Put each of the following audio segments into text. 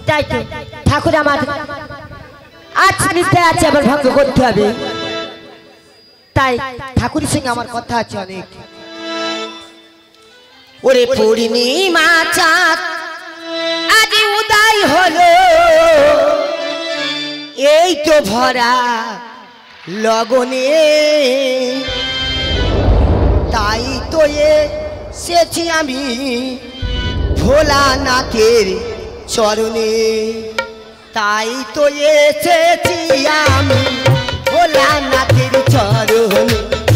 তাই তো ঠাকুর আমার আজ নিতে আছে আবার ভঙ্গ করতে হবে তাই ঠাকুরের সঙ্গে আমার কথা আছে অনেক ওরে পূর্ণিমা চাঁদ আজ উদয় হলো এই তো ভরা লগনে তাই তো এসেছি আমি ভোলানাথের চরণে তাই তো এসেছি আমি ভোলানাথের চরণে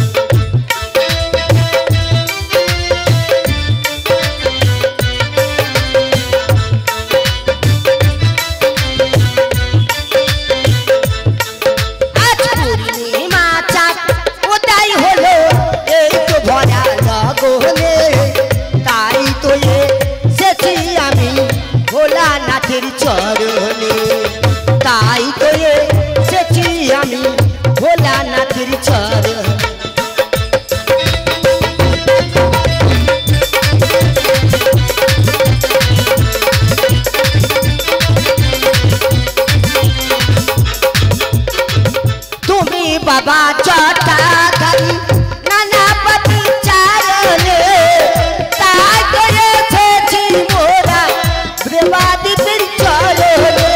ভোলানাথের চরণে তাই তো এসেছি আমি ভোলানাথের চরণে তুমি বাবা জটাধারী নানা পতি চারণে তাই তো এসেছি মোরা প্রেমাদিতের চরণে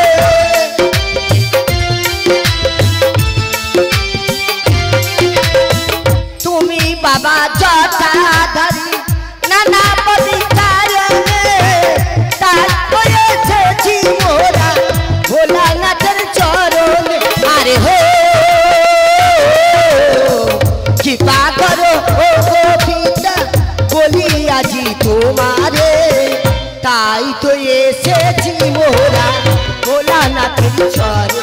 তুমি বাবা জটাধারী নানা পতি চারণে তাই তো এসেছি মোরা ভোলানাথের চরণে আরে হো কৃপা করো ও গোবিন্দা বলি আজি তোমারে তাই তো এসেছি মোরা ভোলানাথের চরণে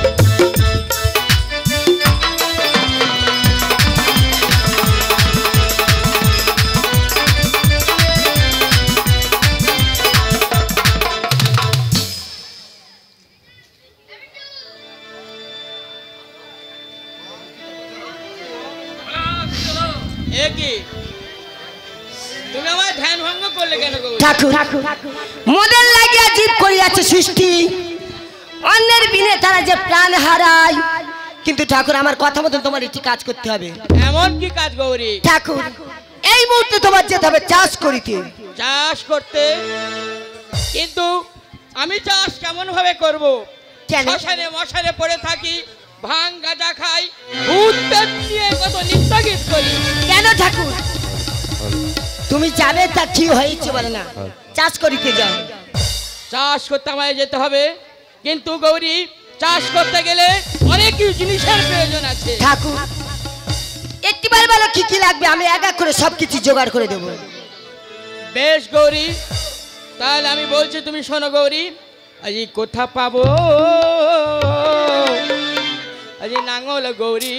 মদের লাগিয়া জীব করিয়াছে সৃষ্টি অন্যের বিনে তারা যে প্রাণ হারায় কিন্তু ঠাকুর আমার কথা মতো তোমার একটি কাজ করতে হবে এমন কি কাজ গৌরী ঠাকুর এই মুহূর্তে তোমার যেতে হবে চাষ করিতে চাষ করতে কিন্তু আমি চাষ কেমন ভাবে করব শ্মশানে মশানে পড়ে থাকি ভাঙ গাঁজা খাই ভূত পেট নিয়ে কত নিত্য গীত করি কেন ঠাকুর তুমি যাবে তা কি হয়েছে বলে না চাষ করিতে যাও চাষ করতে আমায় যেতে হবে কিন্তু গৌরী চাষ করতে গেলে অনেক জিনিসের প্রয়োজন আছে ঠাকুর একটিবার বলো কি কি লাগবে আমি এক এক করে সবকিছু জোগাড় করে দেব বেশ গৌরী তাহলে আমি বলছি তুমি শোনো গৌরী আজ কোথা পাবো আজ নাঙ্গল গৌরী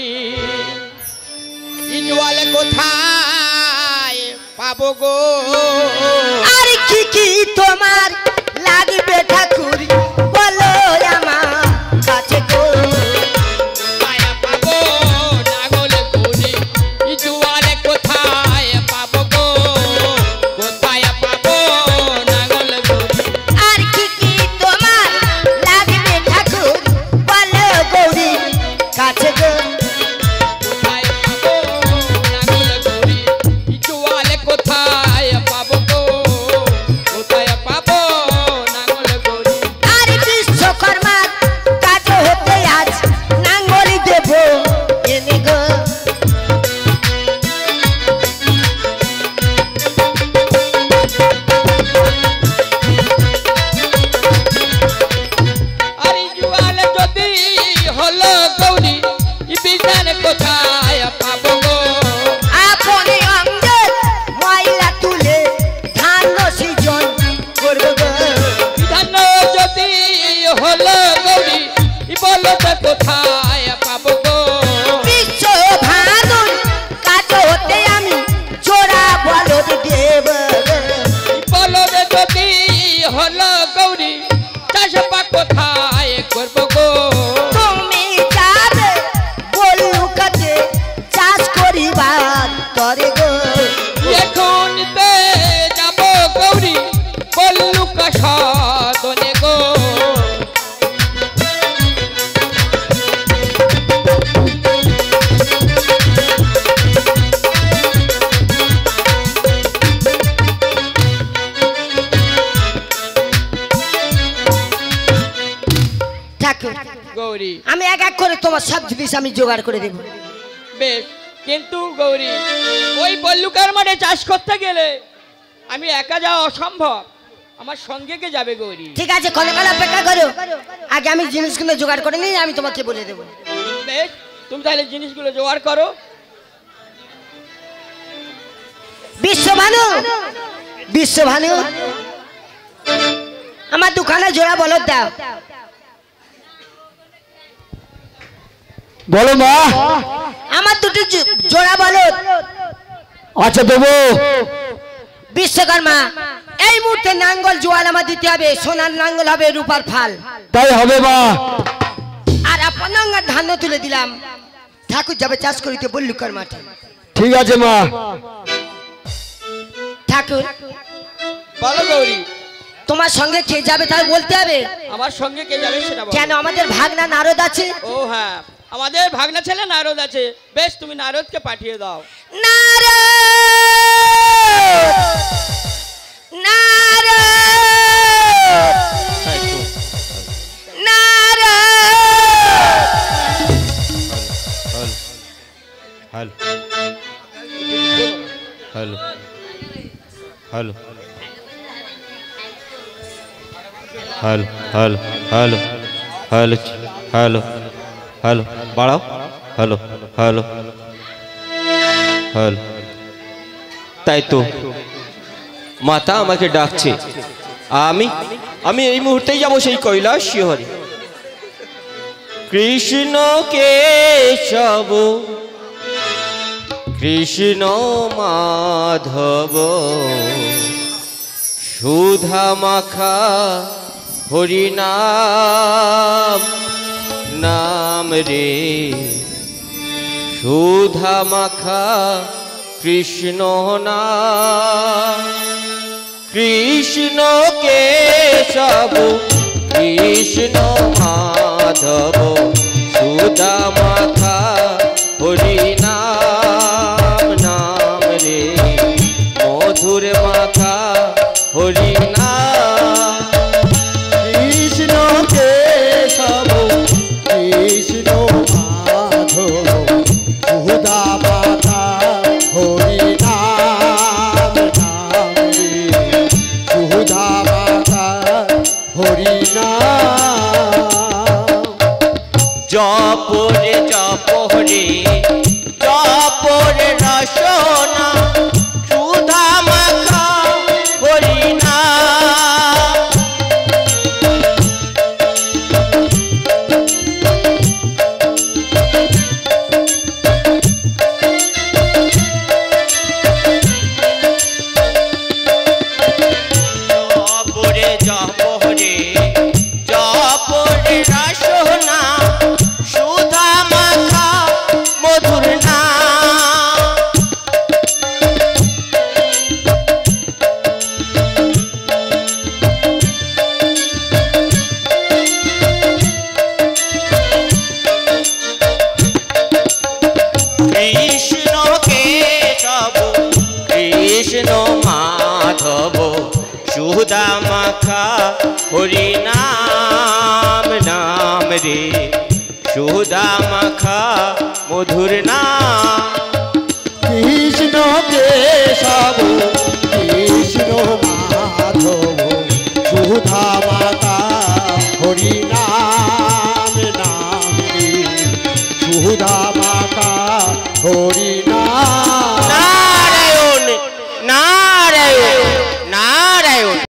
ইনওয়ালে কোথায় পাবো গো আর কি কি তোমার লাগবে ঠাকুর বলো আমার কাছে গো মায়া পাবো নাঙ্গল গৌরী ইনওয়ালে কোথায় পাবো গো কোথায় পাবো নাঙ্গল গৌরী আর কি কি তোমার লাগবে ঠাকুর বলো গৌরী কাছে গো কোথায় পাবো গো কোথায় পাবো নাঙ্গল গৌরী আর বিশ্বকর্মার কাজ হতে আজ নাঙ্গলি দেব এনে গো আর জুয়ালে যদি হলো গৌরী বিধান কোথায় পাবো গো আপনি অঙ্গে ময়লা তুলে ধান সৃজন করবে গো বিধান যদি হলো গৌরী বলো তো কোথায় পাবো গো বিশ্ব ভানুর কাজ হতে আমি জোড়া বলদ দেব বলো যদি হলো গৌরী চাষ পা কোথায় করবো গো তুমি যাবে বলু কাছে চাষ করিবার তরে গো এখন যাবো গৌরী বললু কাশনে গো আমি এক এক করে তোমার সব জিনিস আমি জোগাড় করে দেব। বেশ, কিন্তু গৌরী ওই বল্লুকার মাঠে চাষ করতে গেলে আমি একা যাওয়া অসম্ভব, আমার সঙ্গে কে যাবে গৌরী? ঠিক আছে, কতকাল অপেক্ষা করো, আগে আমি জিনিসগুলো জোগাড় করে নিই, আমি তোমাকে বলে দেবো। বেশ, তুমি তাহলে জিনিসগুলো জোগাড় করো। বিশ্বভানু, বিশ্বভানু, আমার দোকানে জোড়া বলদ দাও। বলো মা। আমার দুটি জোড়া বলদ। আচ্ছা দেবো। বিশ্বকর্মা, এই মুহূর্তে নাঙ্গল জোয়াল আমার দিতে হবে, সোনার নাঙ্গল হবে, রূপার ফাল। তাই হবে মা। আর আপনার ধান তুলে দিলাম, ঠাকুর যাবে চাষ করিতে বল্লুকার মাঠে। ঠিক আছে মা। ঠাকুর বলো গৌরী, তোমার সঙ্গে কে যাবে তাই বলতে হবে। আমার সঙ্গে কে যাবে সেটা বলো। কেন, আমাদের ভাগনা নারদ আছে। ও হ্যাঁ, আমাদের ভাগনা ছেলে নারদ আছে। বেশ, তুমি নারদকে পাঠিয়ে দাও। Narad, Narad, Narad. Hello hello hello hello hello hello hello hello hello बढ़ाओ हेलो हेलो हेलो তাই তো মাতা আমাকে ডাকছে, আমি আমি এই মুহূর্তেই যাব সেই কৈলাস শিহরে। কৃষ্ণ কেশব কৃষ্ণ মাধব সুধা মাখা হরিনাম নাম রে, সুধা মাখা কৃষ্ণ নাম। কৃষ্ণ কেশব কৃষ্ণ মাধব সুধা মাখা হরিনাম নাম রে, মধুর মাখা হরিনাম। কৃষ্ণ কেশব কৃষ্ণ মাধব সুধা মাখা হরিনাম নাম রে, সুধা মাখা হরিনাম। জপ রে জপ রে জপ রে রসনা সুধা মাখা হরিনাম। জপ রে জপ রে জপ রে রসনা সুধা মাখা মধুর নাম। কৃষ্ণ কেশব কৃষ্ণ মাধব সুধা মাখা হরিনাম নাম রে, সুধা মাখা মধুর নাম। কৃষ্ণ কেশব কৃষ্ণ মাধব সুধা মাতা হরিনাম নাম রে, সুধা মাতা হরি